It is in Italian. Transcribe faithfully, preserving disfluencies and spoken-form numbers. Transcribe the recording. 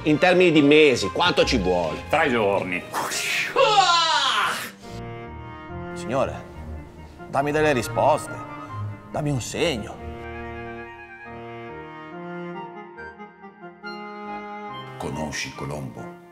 In termini di mesi, quanto ci vuole? Tre giorni. Signore, dammi delle risposte. Dammi un segno. Conosci Colombo?